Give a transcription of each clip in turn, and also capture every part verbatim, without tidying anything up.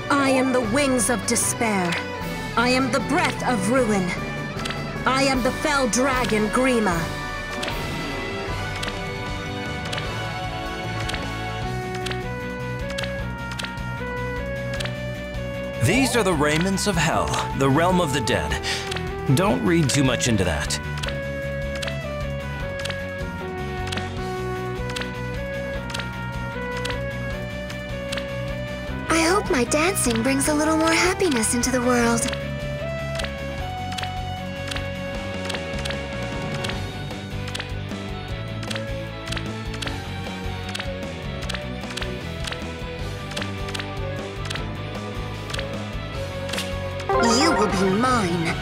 I am the wings of despair. I am the breath of ruin. I am the fell dragon Grima. These are the raiments of hell, the realm of the dead. Don't read too much into that. I hope my dancing brings a little more happiness into the world. You will be mine.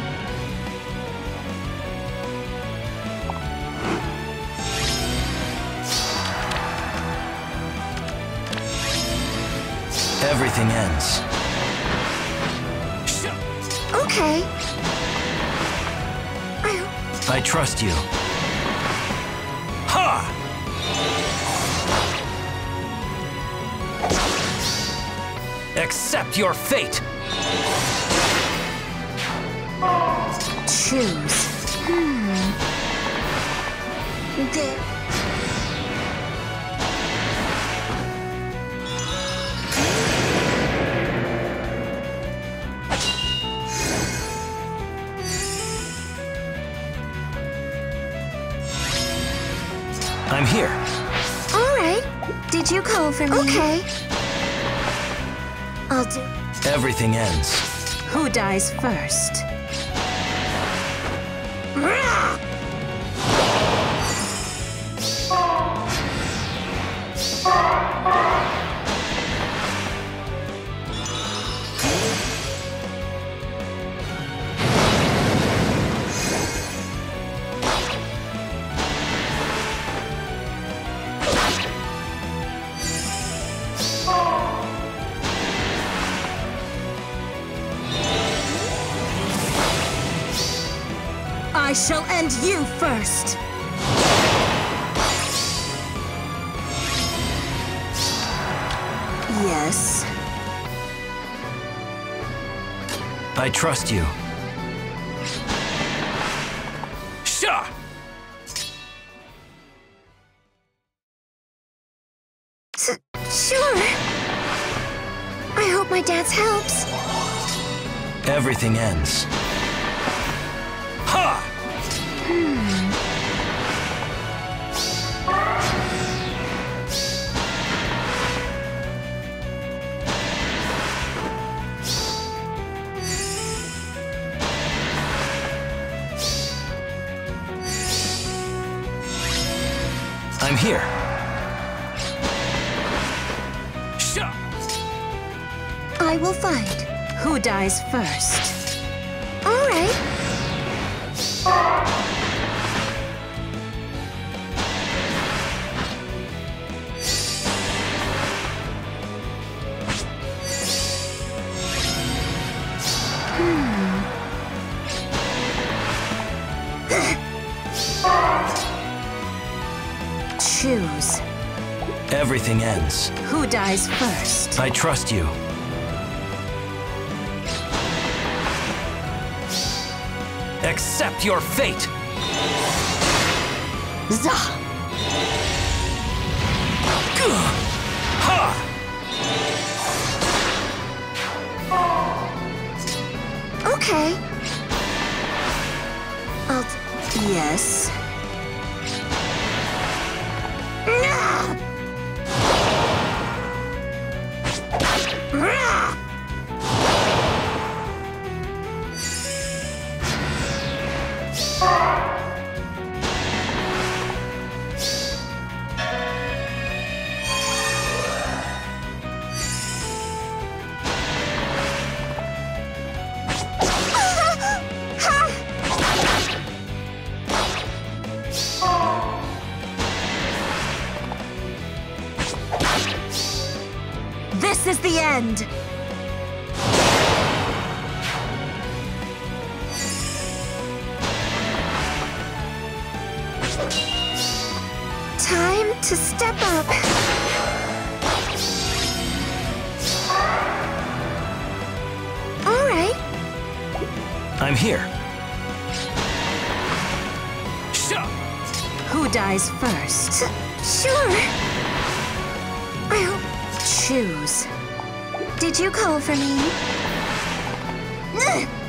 Everything ends. Okay. I... I trust you. Ha! Accept your fate! Choose. Hmm. There. I'm here. All right. Did you call for me? Okay. I'll do... Everything ends. Who dies first? I shall end you first! Yes. I trust you. Sha! S- sure. I hope my dance helps. Everything ends. Ha! Hmm. I'm here. Sha! I will find. Who dies first? All right. Choose. Everything ends. Who dies first? I trust you. Accept your fate! Zah! Ha! Okay. I'll... Yes. This is the end! Time to step up. I'm here. Sure. Who dies first? Sure. I'll... Choose. Did you call for me? Ugh.